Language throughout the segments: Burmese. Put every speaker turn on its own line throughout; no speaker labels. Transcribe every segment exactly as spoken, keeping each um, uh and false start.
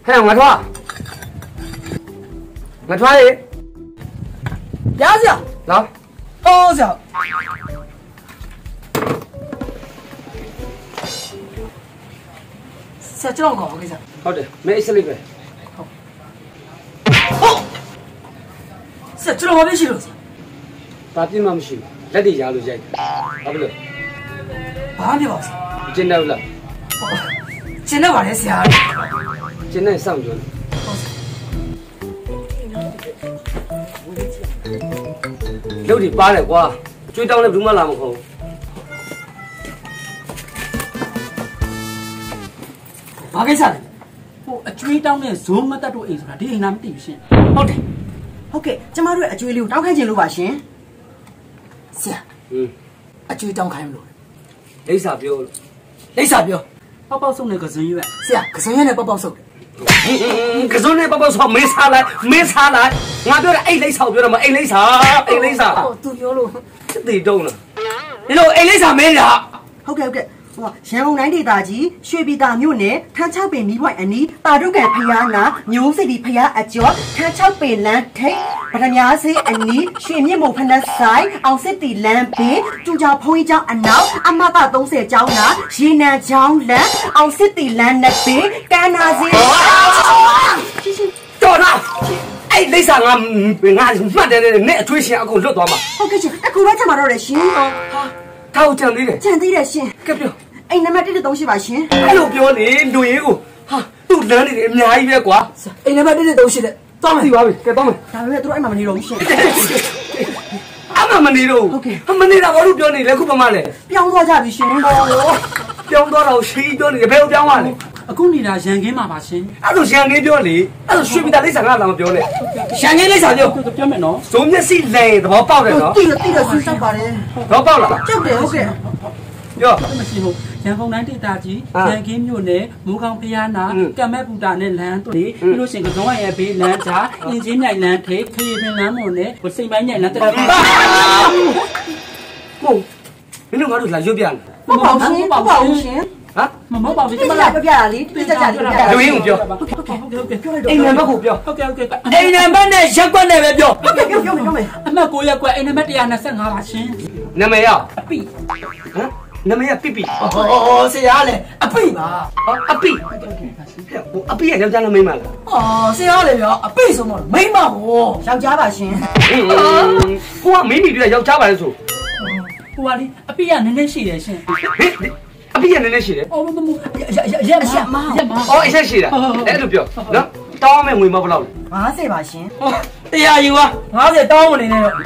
还有我穿，我穿的。
两小，
来，
高小。才这样搞，我跟你讲。
好的，没意思了呗。
好。好。才这样我没洗了。
把地嘛没洗，来地下路去，好不了。
把地吧。
进来了。
进来玩的啥？
进来上去了。有啲巴嚟啩，最當你做乜南號？
ဘာကိစ္စလဲဟိုအကျွေးတောင်းတဲ့ဇုံမတက်တို့အိမ်ဆိုတာဒီအိမ်နာမသိဘူးရှင်ဟုတ်တယ်ဟုတ်ကဲ့ကျမတို့ရဲ့အကျွေးလေးကိုတောင်းခိုင်းခြင်းလို့ပါရှင်ဆရာอืมအကျွေးတောင်းခိုင်းမလို့
လိပ်စာပြောလို့
လိပ်စာပြောပေါက်ပေါက်ဆုံးတဲ့ကစုံရွက်ဆရာကစုံရွက်နဲ့ပေါက်ပေါက်ဆုံး
ကစုံနဲ့ပေါက်ပေါက်ဆုံးမေးစားလိုက်မေးစားလိုက်ငါပြောတယ်အိတ်လိပ်စာပြောတယ်မအိတ်လိပ်စာအိတ်လိပ်စာ
ဟိုသူပြောလို့
တိတုံးလားဒီလိုအိတ်လိပ်စာမင်းလား
ဟုတ်ကဲ့ဟုတ်ကဲ့ရန်ကုန်တိုင်းဒေသကြီးရွှေပြည်သာမြို့နယ်ထန်းချောက်ပင်နီးပွိုင်အနီးတာတုတ်ကန်ဖျားနာမျိုးစိတ်ဒီဖျားအကျော်ထန်းချောက်ပင်လမ်းထိပ်ဗဒမြားစေးအနီးရွှေမြင့်မုံဖနက်ဆိုင်အောင်စစ်တီလမ်းဘေးကျူကြောင်ဖုံးကြီးကျောင်းအနောက်အမကသုံးဆယ်ကျောင်းနာရေနံကျောင်းလမ်းအောင်စစ်တီလမ်းနဲ့ဘေးကန်းနာစေး
တော်လားအဲ့လိပ်စာငါငါမှတ်တယ်နဲ့အထွေးရှင်အကုန်လွတ်သွားမှာ
ဟုတ်ကဲ့ရှင်အခုတော့ချက်မှာတော့လေရှင်ဟာ
ထောက်ကြံသေးတယ်
ကြံသေးတယ်ရှင်
ကဲပြော
အိမ်နံပါတ်တစ်တစ်သုံးရှိပါရှင်
အဲ့လိုပြောလေလူရင်းကိုဟာသူ့လမ်းနေတယ်အများကြီးပဲကွာ
အိမ်နံပါတ်တစ်တစ်သုံးရှိတယ်
တောင်းသိပါပြီကဲတောင်းမယ်
ဒါပေမဲ့သူတို့အိမ်မှာမနေတော့ဘူးရှင်
အမမနေတော့
ဟုတ်ကဲ့
မနေတာဘာလို့ပြောနေလဲခုပမာလဲ
ပြောင်းသွားကြပြီရှင်
ပြောင်းသွားတော့ရှိပြောနေတယ်ဘယ်ကိုပြောင်းသွားလဲ
အခုနေတာရန်ကင်းမှာပါရှင်
အဲ့လိုရန်ကင်းပြောလေအဲ့လိုရွှေပြည်သားလိပ်စာကလာမပြောနဲ့ရန်ကင်းလိပ်စာပြော
ပြောမယ်နော်
ဇုံမျက်စိလဲသဘောပေါက်တယ်နော်
တိတိတိဆူဆောက်ပါတယ်
သဘောပေါက်လား
ကျုပ်တယ်ဟုတ်ကဲ့
ပြော
မရှိဘူးရန်ကုန်တိုင်းဒေသကြီးရန်ကင်းမြို့နယ်မိုးကောင်းဖျားနာကံမဲ့ပူတာနဲ့လမ်းတို့ပြီးလို့ရှိရင်ကစုံရရဲ့ဘေးလမ်းကြားအင်ဂျင်မြိုင်လမ်းထိပ်ခေပင်လမ်းမွန်နဲ့ကိုစိန်ပိုင်းမြိုင်လမ်းတက်
ဟုတ်မင်းတို့ငါတို့လာရွတ်ပြတယ်
မပေါ့ရှင်မပေါ့ရှင်
ဟမ်
မမပေါ့ရှင်ကျမလာပြောပြတာလေပြကြကြလေးပြော
လူရင်းကိုပြော
ဟုတ်ကဲ့ဟုတ်ကဲ့ဟုတ်ကဲ့ပြောလိုက်တော့
အိမ်နံပါတ်ကိုပြော
ဟုတ်ကဲ့ဟုတ်ကဲ့
အိမ်နံပါတ်နဲ့ရက်ကွက်နဲ့ပဲပြော
ဟုတ်ကဲ့ပြောပြောပြောမယ်အမှတ်ကိုရက်ကွက်အိမ်နံပါတ်one twenty-fiveပါရှင်
နာမည်ရ
အပိ
ဟမ်နာမည်ရပိပိ
ဟောဆရာလေအပိပါ
အပိဟိုအပိရယောက်ျားနဲ့မိန်းမလား
ဟောဆရာလေပြောအပိဆိုတော့မိန်းမဟောယောက်ျားပါရှင်
ကိုကမိမိတို့ယောက်ျားပါလေဆို
ဟိုကလေအပိကနည်းနည်းရှိတယ်ရှင်
အပိရနည်းနည်းရှိတယ်
အော်မမရရမရမ
အော်အဆက်ရှိတာအဲ့လိုပြောနော်တောင်းမယ်ငွေမဘယ်လောက်လဲ
fiftyပါရှင်
တရားယူပါ
fiftyတောင်းမနေနဲ့တော့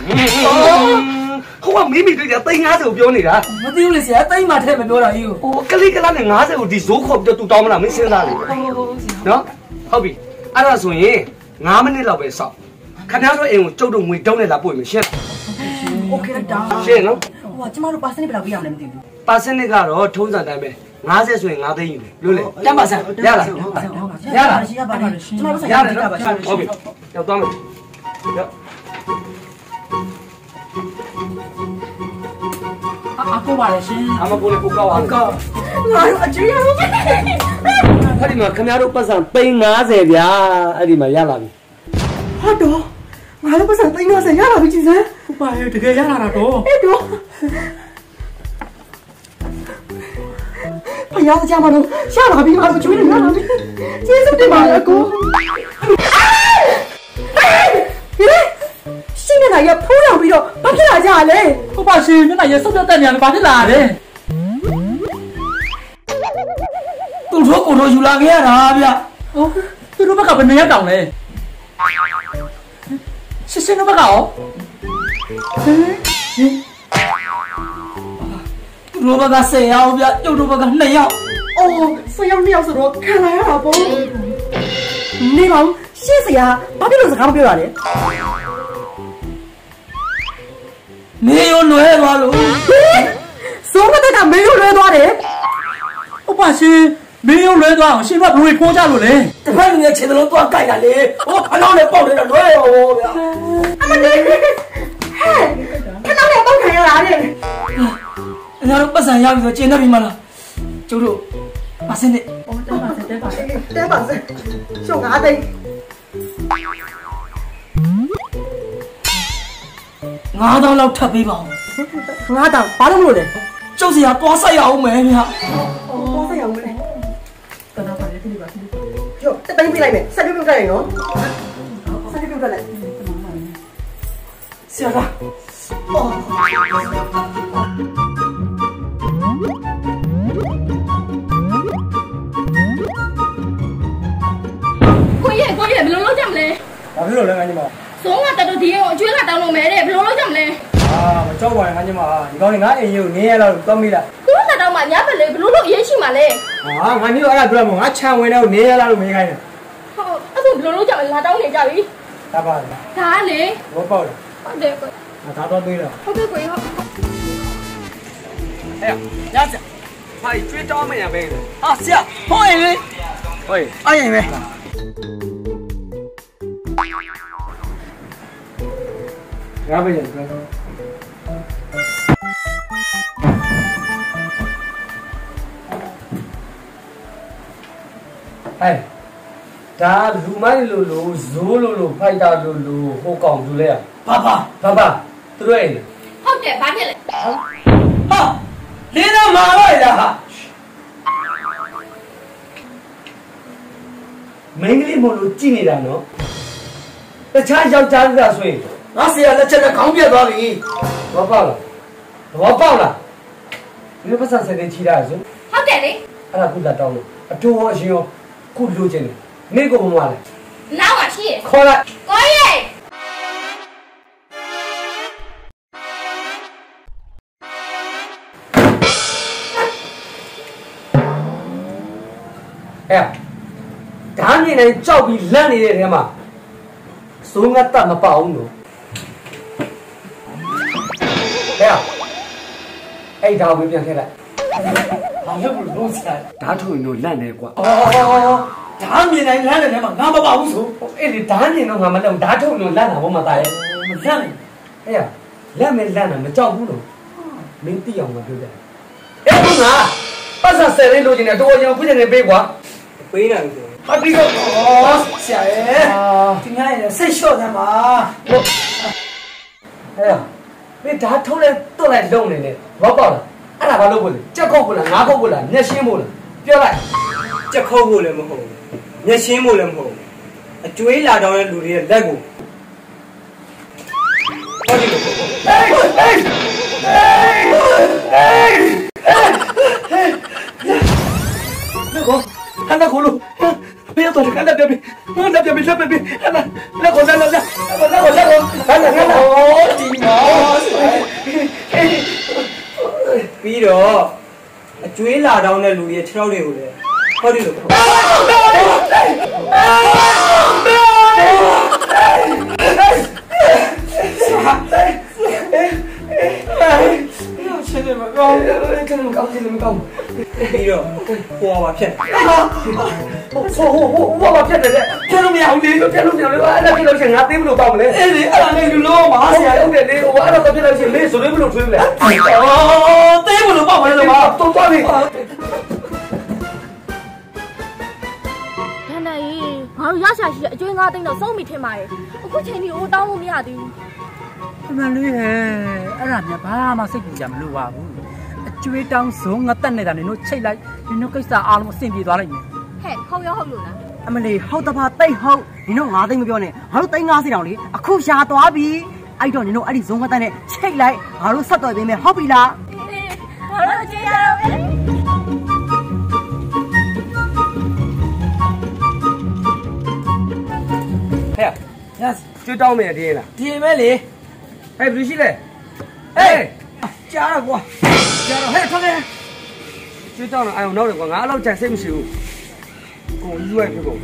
ဟိုကမိမိတို့ကသိန်းfiftyကိုပြောနေတာ
မသိဘူးလေဆရာသိန်းမှထည့်မပြောတာကြီးကို
ဟိုကလေးကလားနဲ့fiftyကိုဒီဇိုးခေါ်ပြီးတော့ तू တောင်းမလားမင်းစဉ်းစားလေနော်ဟုတ်ပြီအဲ့ဒါဆိုရင်fiveမိနစ်လောက်ပဲစောင့်ခင်ဗျားတို့အိမ်ကိုကျုပ်တို့ငွေတုံးနဲ့လာပို့မယ်ရှင်း
โอเคတာ
ရှင်းနော်
ဟိုကကျမတို့ပါစနစ်ဘယ်လောက်ပြရမလဲမသိဘူး
ပါစနစ်ကတော့ထုံးစံတိုင်းပဲfiftyဆိုရင်fiveသိန်းယူတယ်လို့လေတမ်းပါစမ်းရလား
ရလားရပါတယ်ကျမတို့ဆိုင်
ရတယ်နော်ဟုတ်ပြီရောက်သွားမယ်ရောက်
အကူပါလေရှင်
အမကိုလေကိုကောက်အောင်
ကောက်ငါတို့အကျွေးရလို့
အဲ့ဒီမှာခင်ဗျားတို့ပတ်စံသိန်းfiftyဗျာအဲ့ဒီမှာရလာပြီ
ဟုတ်တော့ငါတို့ပတ်စံသိန်းfiftyရလာပြီကြည်စမ်းဟုတ်ပါရဲ့တကယ်ရလာတာတော့အဲ့တော့ဖယားကြမှာတော့ရလာပြီငါတို့ကျွေးနေရလာပြီကျေးဇူးတင်ပါတယ်အကိုရှင်နေရဖိုးလောင်ပြီးတော့ဘာဖြစ်လာကြလဲဟုတ်ပါရှင်မျက်နှာရဆုပ်တက်နေတယ်ဘာဖြစ်လာလဲ
သူတို့ကိုတော့ယူလာခဲ့ရတာဗျ
ဟုတ်သူတို့ဘက်ကဘယ်နေရတောင်လဲရှင်းရှင်းတို့ဘက်ကရောဟင်
သူတို့ဘက်ကtenယောက်ဗျကျုပ်တို့ဘက်ကtwoယောက်
အော်tenယောက်twoယောက်ဆိုတော့ခံလာရတာပေါ့နေပါဦးရှင်းစရာဘာဖြစ်လို့စကားမပြောရလဲ
မေယိုလွဲသွားလို့
စိုးမတက်ကမေယိုလွဲသွားတယ်
ဟုတ်ပါရှင်မေယိုလွဲသွားအောင်ရှင်ကဘယ်လိုခိုးကြလို့လဲတပတ်ငယ်ခြေသလုံးသွားကြိုက်တာလေဟိုခဏနဲ့ပေါက်နေတာလွဲရောဗျာ
အမလေးဟဲ့ခဏနဲ့ပေါက်ခံရတာလေ
ငါတို့ပတ်စံရပြီဆိုကျင်းနေပြီမလားကျုပ်တို့ပါစင်းနဲ့
အော်တက်ပါတက်ပါတဲပါစရှုံငါသိန်း
ငါးတောင်းလောက်ထပ်ပေးပါဦး
ငါတောင်ဘာလို့မလို့လဲ
ကျုပ်စီကသွားဆက်ရအောင်မယ်ဗျာ
ဘောဆက်ရအောင်လေတနာပါလေဒီပါကျော်တိုင်းပြလိုက်မယ်ဆက်ပြပြလိုက်နော်ဆက်ပြပြလိုက်
ဆရာက
ကိုရဲ့ကိုရဲ့ဘယ်လိုလုပ်ကြမလဲ
ဘာဖြစ်လို့လဲငါညီမ
သုံးကတတူဒီကိုအကျွေးကတောင်းလို့မယ်တဲ့ဘယ်လိုလုပ်ကြမလဲ
အာမကြောက်ပါနဲ့ငါညီမဒီကောင်းနေငါအိမ်ကြီးကိုနင်းရလောက်သွားမိလား
ကိုကတောင်းမှညဘက်လေဘယ်လိုလုပ်အရေးရှိမှလဲ
ဟာငါမျိုးအဲ့ဒါပြောမှာငါခြံဝင်တော့နင်းရလောက်လို့မေးခိုင်းတယ်
ဟုတ်အဲ့ဒါဘယ်လိုလုပ်ကြမလဲလာတောင်းနေကြပြီ
ဒါပါလား
ဒါလေ
ဘောပေါက်တယ်
ဟုတ်တယ်ကို
ငါသာတော့သေးတယ်
ဟုတ်ကဲ့ကိုဟုတ်
哎呀，伢子，快追找没呀？呗？
啊ဆရာဟောရင်လေ
喂，
အဲ့ရင်ပဲငါပဲရင်ပဲ
哎，ဒါလူမိုင်းလိုလိုဇိုးလိုလိုဖိုက်တာလိုလိုဟိုကောင်သူလဲอ่ะ
ဘာဘာ
ဘာဘာသူတို့အိမ်
ဟုတ်တယ်ဘာဖြစ်လဲ
ဟာလင်းတော့မာလိုက်လားဟာ
မင်းကလေးမလို့ကြည့်နေတာနော်တခြားယောက်ျားကဆိုရင်
ငါဆရာလက်ချက်နဲ့ခေါင်းပြတ်သွားပြီ
ဘာပေါက်လားဘာပေါက်လားဒီလိုပတ်စံစတဲ့ချီတာဆို
ဟုတ်တယ်လေ
အဲ့ဒါခုလာတောင်းလို့အတိုးရောအရှင်ရောခုလိုချင်တယ်မင်းကိုမမလဲ
နောက်မှရှိရ
ခေါ်လိုက်
ကိုရဲ့
အဲ့ဓာတ်မြင်နေကြောက်ပြီးလန့်နေတဲ့ထဲမှာစိုးငတ်တတ်မပေါအောင်နော်အဲ့အဲ့ဒါကိုပြန်ထည့်လိုက်
ဘာလို့ဘလို့ဆရာ
ဓာတ်ထုံတို့လန့်နေကွာ
အော်ဒါမြင်နိုင်လမ်းတဲ့ထဲမှာငါမပါဘူးဆို
အဲ့ဒီဓာတ်မြင်တော့ငါမလုံးဓာတ်ထုံတို့လန့်တာဘောမှာတာရဲ့
မလန့်နိုင်
အဲ့လက်မဲ့လန့်တာမကြောက်ဘူးနော်မင်းသိအောင်မပြောကြအဲ့ဘုငါပတ်စံဆယ်လေးလိုချင်တယ်တော်ကျွန်တော်ပြည့်နေပေးကွာ
ပေးနိုင်တယ်
ဟာပြီးတော့
အော်ဆရာရဲ့ဒီငါရဲ့စိတ်လျှော့တယ်မှာ
အဲ့မင်းဓာတ်ထုံးလဲတွတ်လိုက်လုံးနေတယ်ဘောပေါက်လားအဲ့ဒါဘာလုပ်ဖို့လဲကြက်ခုတ်ဖို့လားငါးခုတ်ဖို့လားမျက်ရှင်းဖို့လားပြောလိုက်
ကြက်ခုတ်ဖို့လည်းမဟုတ်ဘူးမျက်ရှင်းဖို့လည်းမဟုတ်ဘူးအကျွေးလာတောင်းတဲ့လူတွေရဲ့လက်ကိုဟောဒီလို
ဟေးဟေးဟေးဟေးဟန်နာကိုလို့ဘယ်တော့ကန်တယ်ပြီဟန်နာပြပြီလက်ပြပြီဟန်နာလက်ကိုလက်လက်လက်ကိုလက်ကိုလက်ကိုဟန်နာဟန်နာအိုးဒီမော
ပြီးတော့အကျွေးလာတောင်းတဲ့လူတွေရဲ့ခြေထောက်တွေကိုလည်းဟောဒီလို
ချင်းတယ်မကောင်းဘူးချင်းမကောင်းချင်းမကောင်း
ပြီးတော့ဟိုပါဖြတ်
ဟိုဟိုဟိုဟိုဘာဖြစ်တယ်ပြလို့မရဘူးလေပြလို့မရဘူးအဲ့ဒါပြလို့ရှင်ငါသိမလို့ပေါက်မလဲ
အဲ့ဒီအဲ့ဒါနဲ့လူလုံးပါဆရာ
ဟုတ်တယ်လေဟိုအဲ့ဒါပြလို့ရှင်လေဆိုရင်ဘယ်လိုထွေးမလဲ
အော်သေးဘလို့ပေါ့မလဲတော့
တော့တော့ပြီ
ဒန်နိုင်ငါတို့ရရှာရှိတဲ့အကျွေးငါးသိန်းတော့စုံးမိထင်ပါရဲ့အခုချိန်ကြီးအိုးတောင်းလို့မရသေးဘူး
အမှန်လေးဟဲ့အဲ့ဒါများဘာမှစိတ်ကြကြမလို့ပါဘူးအကျွေးတောင်းစုံငတ်တက်နေတာနင်တို့ချိတ်လိုက်နင်တို့ကိစ္စအားလုံးအဆင်ပြေသွားလိုက်မယ်
ဟဲ့ဟုတ်ရောဟုတ်လို့လား
အမလေးဟုတ်တပါတိတ်ဟုတ်နင်တို့ငါးသိန်းမပြောနဲ့ငါတို့သိန်း၅၀တောင်လေအခုရှာသွားပြီအဲ့တော့နင်တို့အဲ့ဒီဇုံကတန်းနဲ့ချိတ်လိုက်ငါတို့ဆက်တော်ပေးမယ်ဟုတ်ပြီလား
ဘာလို့ကြေးရတော့လဲ
ဟဲ့ညကျွတ်တောင်းမယ်တည်းလား
ဒီမဲ့လေ
ဟဲ့ဘယ်လိုရှိလဲ
ဟေးကြားတော့ကွာကြားတော့ဟဲ့ထွက်ခဲ့
ကျွတ်တောင်းတော့အောင်နောက်တယ်ကွာငါအဲ့လောက်ကြိုက်စိတ်မရှိဘူးကိုယူရဖြစ်ကုန်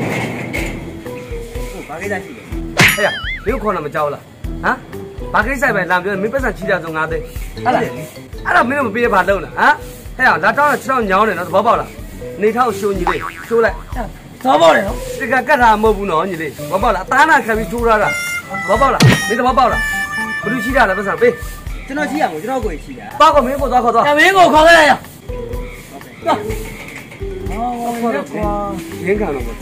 ဟိုဘာကိစ္စရှိလဲ
ဟဲ့ဘယ်ခေါ်လာမကြောက်လားဟမ်ဘာကိစ္စပဲလာပြောမင်းပတ်စံချီတာဆိုငါသိအဲ့ဒါအဲ့ဒါမင်းမပေးရဘာလုပ်လားဟမ်ဟဲ့လာတောင်းတော့6ညောင်းတယ်နော်သဘောပေါက်လားနေထောက်ရှိုးညီလေးရှိုးလိုက်
သောပေါက်တယ်နော်
ဒီကကတ်တာမဟုတ်ဘူးနော်ညီလေးသဘောပေါက်လားအသားနာခံပြီးထိုးထားတာသဘောပေါက်လားနေသဘောပေါက်လားဘယ်လိုရှိတာလဲပတ်စံပေး
ကျွန်တော်ရှိရမို့ကျွန်တော်ကိုရှိတာ
သွားကောမင်းကိုသွားခေါ်သွား
အမင်းကိုခေါ်ခဲ့လိုက်ရ
ဟ
ဟုတ်တယ်ကွာ
ရင်းခံတော့ပေါ့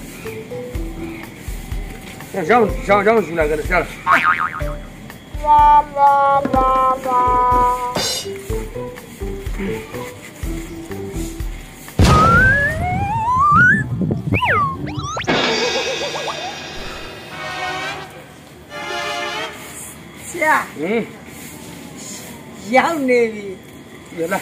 ရောင်းရောင်းရောင်းယူလာကြတယ်ကြားလား
ဆရာဟင်းရောက်နေပြီ
ရလား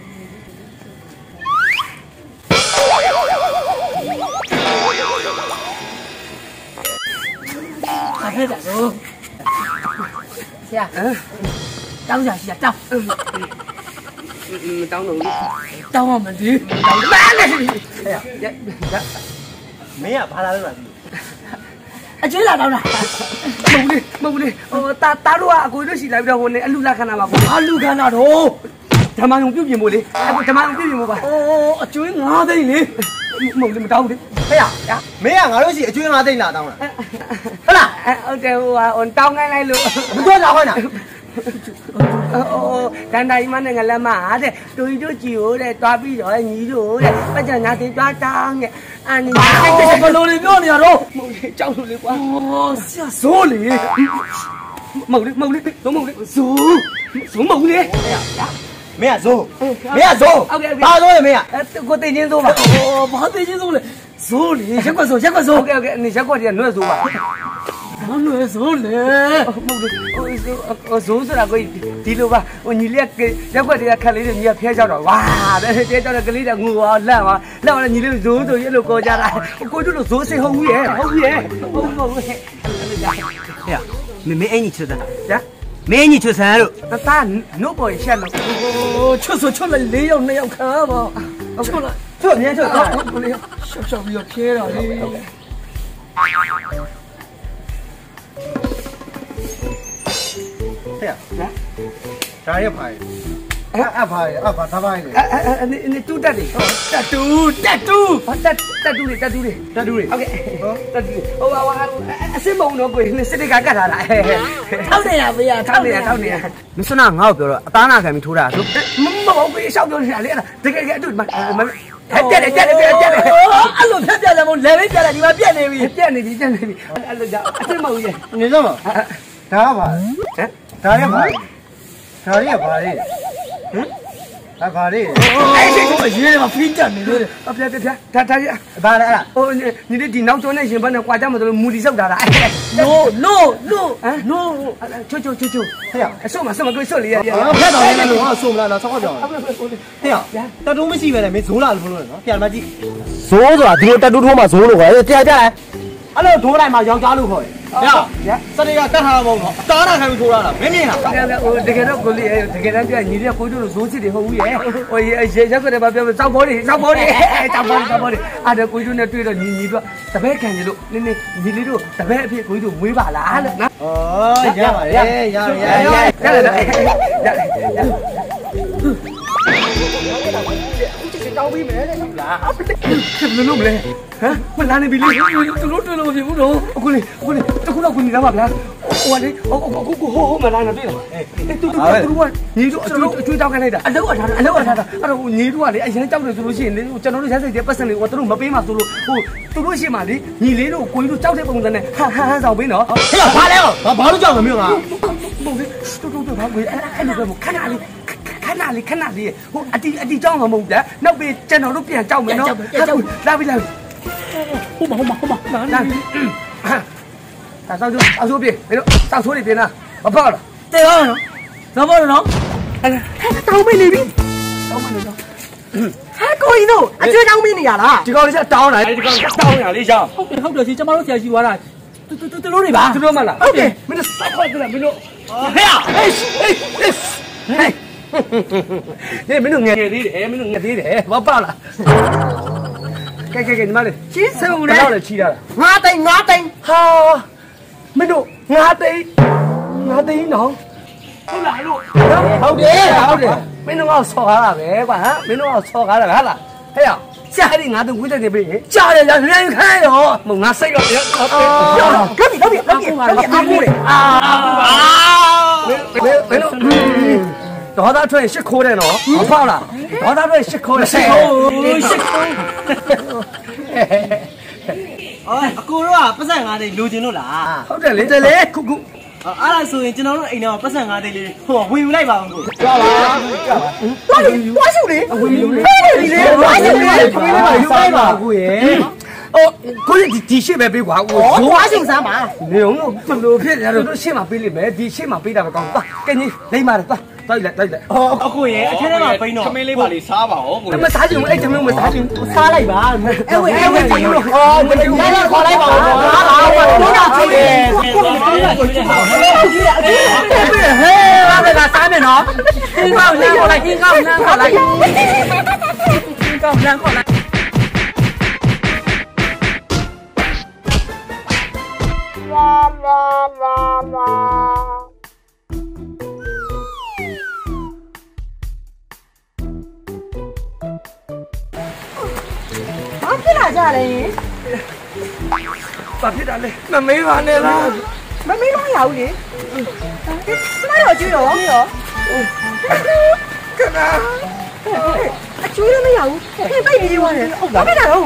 ခက်တာတော့ဆရာတောင်းကြရှိတောင်း
မတောင်းတော့ဘူး
တောင်းမှမသိတောင်းပါလေဟဲ့ရ
မင်းကဘာလာလို့လဲ
အကျွေးလာတောင်းတာ
မဟုတ်ဘူးလေမဟုတ်ဘူးလေဟိုတာတာတို့ကအကိုတို့ရှိလာပြီးတော့ဟိုနေအလူလာခဏမှာကို
ဘာလူခန္ဓာတော့
ဓမ္မယုံပြုတ်ပြင်ဖို့လေအခုဓမ္မယုံပြုတ်ပြင်ဖို့ပါ
အိုးအကျွေးငါးသိန်းလေ
မဟုတ်လေမတောင်းဘူးလေ
ဟဲ့ရမင်းကငါတို့ရှိအကျွေးငါသိန်းလာတောင်းတာ
ဟုတ်လားဟုတ်တယ်ဟိုဟာတောင်းခိုင်းလိုက်လို့
မတော်လာခွင့်တာ
အိုးတန်တိုင်းမနဲ့ငလက်မအားတဲ့တူကြီးတို့ကြည်ဟိုတဲ့တွားပြီးတော့ညီတို့တဲ့ပတ်ကြညာသေးတွားတောင်းတဲ့အာနီ
ဘယ်လိုလဲပြောနေရတော့
မဟုတ်လေကြောက်လို့လေကွာ
အော်ဆရာစိုးလေ
မဟုတ်လေမဟုတ်လေမဟုတ်လေဇိုးဇိုးမဟုတ်လေ
မင်းကဇိုးမင်းကဇိုးဘာဇိုးလဲမင်းက
အဲကိုသိချင်းဇိုးပါ
အော်ဘာသိချင်းစိုးလဲစိုးလေရက်ကွက်စိုးရက်ကွက်စိုး
ဟုတ်ကဲ့ဟုတ်ကဲ့နေရက်ကွက်တည်းကနှွဲ့ဇိုးပါ
ဘာလို့လဲစိုးလေ
မဟုတ်လေဟိုဇိုးဟိုဇိုးဆိုတာကိုဒီလိုပါဟိုညီလေးကရက်ကွက်တည်းကခက်လေးတွေညီကဖျဲချတော့ဝါတဲ့တဲတော့ကလေးတွေကငူသွားလန့်သွားလန့်သွားညီလေးဇိုးဆိုရင်လို့ခေါ်ကြတာကိုတို့လို့ဇိုးစိဟုတ်ဘူးရဲ့ဟုတ်ဘူးရဲ့ဟုတ်ဘူးဟုတ်ဘူး
ဟဲ့မင်းမင်းအင်ကြီးချွတ်စမ်း
ဗျာ
မင်းအင်ကြီးချွတ်စမ်းလို့
တသားနို့ပေါ်ရှက်လို့
အိုးချွတ်ဆိုချွတ်လိုက်လေးယောက်နှစ်ယောက်ခါပါချွတ်လိုက်
ချွတ်မြဲချွတ်တော့
ကိုလေးရှောက်ရှောက်ပြီးတော့ဖြဲတာလေ
ဟဲ့ဒါရပါရဲ့အဲ့အဖာရဲ့အဖာသားပါရဲ့
အဲအဲနေတူတက်တယ်တက်တူတက်တူတက်တက်တူလေတက်တူလေ
တတူတွေ
ဟုတ်ကဲ့တက်တူဟိုဟာဟာအစစ်မုံတော့ကိုနေစစ်တွေကကတ်ထားတာ
ထောက်နေတာဖေးရ
ထောက်နေရထောက်နေရ
မစွနာငါ့ကိုပြောတော့အသားနာခံပြီးထိုးတာဆို
မမဟုတ်ဘူးရှောက်ပြောနေတာလေအဲ့ဒါတကယ်ကအဲ့တူမတက်တယ်တက်တယ်တက်တယ်တက်တယ်
အဲ့လိုဖြတ်ပြတယ်မို့လေလေးပြတယ်ဒီမှာပြက်နေပြီ
တက်နေပြီတက်နေပြီအဲ့လိုကြောင့်အစစ်မုံရဲ့
နေစမ်းပါဒါကပါ
ဟမ်
ဒါရပါဒါရပါလေဟမ်ဒါပါလေ
အဲ့ဒီကိုရေးတယ်မှာဖိတက်နေလို့
အပြပြပြဒါဒါရ
ဘာလဲအဲ့ဒါ
ဟိုညီလေးဒီနောက်ကျောင်းနဲ့ရှင်ဘက်နဲ့ကြွားကြမှာဆိုလို့မူတီဆောက်တာလား
no no no
ဟမ် no ချိုချိုချိုချို
ဟဲ့ရ
အဆုတ်မဆုတ်မကိုဆုတ်လေရ
ဖက်တော်ရဲလို့ငါဆုံးမလားတော့ဆောက်ကြောင်းဟဲ့ရတတူးမရှိပဲလေမင်းဇိုးလာလို့လို့နော်ပြန်မကြည့်ဇိုးဆိုတာဒီလိုတတူးထိုးမှဇိုးလို့ခေါ်တယ်တရားကြတယ်အဲ့လိုထိုးလိုက်မှယောက်ျားလို့ခေါ်တယ်ဟဲ့စတေကတတ်ထားတာမဟုတ်တော့အသားနာခံပြီးထိုးရတာမင်းမြင်လား
ဟိုတကယ်တော့ကိုလေးတကယ်တမ်းပြညီလေးကိုတို့လိုဇိုးစစ်တွေဟုတ်ဘူးရဲ့ဟိုရေရက်ကွက်တွေပါပြောစောက်ဘောတွေစောက်ဘောတွေစောက်ဘောစောက်ဘောတွေအဲ့ဒါကိုတို့နဲ့တွေ့တော့ညီညီတို့တပည့်ခံကြလို့နင်းနေညီလေးတို့တပည့်အဖြစ်ကိုတို့မွေးပါလားလို့နော်
ဩရပါရဲ့ရရရရ
ရတယ်ရတယ်ရတယ်တောင်းပြီးမယ်လေဟုတ်လားဘယ်လိုလုပ်မလဲဟမ်မလာနေပြီလေသူတို့တွေ့လို့မဖြစ်ဘူးတော့အခုလေအခုလေတခုတော့ကိုညီလာပါဗျာဟိုကလေဟိုကိုကိုဟိုဟိုမလာနေတွေ့လားအဲတူတူတူကညီတို့အကျွေးအကျွေးတောင်းခိုင်းလိုက်တာအလောက်အထားအလောက်အထားအဲ့တော့ညီတို့ကလေအရင်ကြောက်တယ်ဆိုလို့ရှိရင်လေကျွန်တော်တို့ရက်စိတ်တဲ့ပတ်စံလေးကိုတို့မပေးမှဆိုလို့ဟိုသူတို့ရှိမှလေညီလေးတို့ကိုကြီးတို့ကြောက်တဲ့ပုံစံနဲ့ဟာဟာဆောင်ပေးနော်
ဟဲ့ဘာလဲဘာဘာလို့ကြောက်မမျိုးငါ
မဟုတ်လေတူတူတူဘာကိုအဲ့အဲ့လိုပဲခဏလေးခဏလေးခဏလေးဟိုအတီအတီကြောင်းမှာမဟုတ်ဗျာနောက်ပြီးကျွန်တော်တို့ပြန်ကြောက်မယ်နော်လာပြီလာပြီ
ဟုတ်ပါဟုတ်ပါဟုတ်ပါ
လာလာဒါဆောက်ကျအဆိုးပြေမင်းတို့ဆောက်ဆိုးနေပြင်လားမဖောက်လား
တေရောနော်သဘောနော်
အဲ့တောင်းမနေပြီတောင်းမနေတော့
ဟဲကိုကြီးတို့အကျွေးတောင်းမနေရလား
ဒီကောင်လေးကတောင်းတာဒီကောင်ကတောင်းရလေးရှောင်း
ဟုတ်တယ်ဟုတ်တယ်ရှင်ကျမတို့ဆရာကြီးသွားတာတူတူတူတို့တွေပါ
သူတို့မလားဟုတ်တယ်မင်းတို့စိုက်ခွက်ကြလားမင်းတို့ဟဲ့ဟေးဟေးဟေးဟေးမင်းတို့ငယ်သေးတယ်မင်းတို့ငယ်သေးတယ်ဘာပါလားကဲကဲကဲညီမလေး
ချင်းစုံ
ဘယ်
လေ
တော့လဲချီတာ
ငါသိန်းငါသိန်း
ဟာမင်းတို့ငါသိန်းငါသိန်းနော်ဟုတ်လားလို့ဟုတ်တယ်ဟုတ်တယ်မင်းတို့ကဆော်ကားတာပဲကွာဟမ်မင်းတို့ကဆော်ကားတာဟာလားဟဲ့အောင်ရှားရငါတို့ဝိတက်နေပြီကြားရရလမ်းခိုင်းရောမငါစိတ်တော့ပြောကပ်ပြီကပ်ပြီကပ်ပြီကပ်ပြီအားကိုးတယ်အာမင်းမင်းတို့ဒေါသထွက်ရင်ရှစ်ခိုးတယ်နော်မဖောက်လားဒေါသထွက်ရင်ရှစ်ခိုးတယ်ရှစ်ခိုးရှစ်ခိုး
အော်အကိုတို့ကပတ်စံငါးသိန်းလိုချင်လို့လား
ဟုတ်တယ်လေတယ်လေခုခု
အဲ့ဒါဆိုရင်ကျွန်တော်တို့အိမ်ထဲမှာပတ်စံငါးသိန်းလေးဟိုဝင်ယူလိုက်ပါဦးကို
ကြွားပါကြွားပါ
သွားယူသွားရှုလေ
ဝင်ယူလေ
ဒီလေသွားရှုလေ
ခွေးလေးပါယူလိုက်ပါကိုရေ哦，嗰啲地血咪俾話我，
我先生嘛。
你用不如撇人都先嘛俾你咩？地血嘛俾大家講，得，跟住你買嚟得，得嚟得嚟。
哦，阿姑爺，聽你話俾我。咁你話你沙吧？我
咁咪沙住，誒，咁樣咪沙住，
沙嚟吧。誒喂誒喂，
哦，咪要嚟啦，過嚟吧。
我拿出嚟。
嘿，我哋個三面咯，天高兩過嚟，天高兩過嚟，天高兩過嚟。
ဘာဖြစ်လာကြလဲ
ဘာဖြစ်တာလဲမမေးပါနဲ့လား
မမေးလို့မရဘူးလေကျမတို့အကျွေးရောရော
ကနာ
အကျွေးလည်းမရဘူးဟဲ့ပိတ်နေရွာတယ်ဘာဖြစ်တာတော့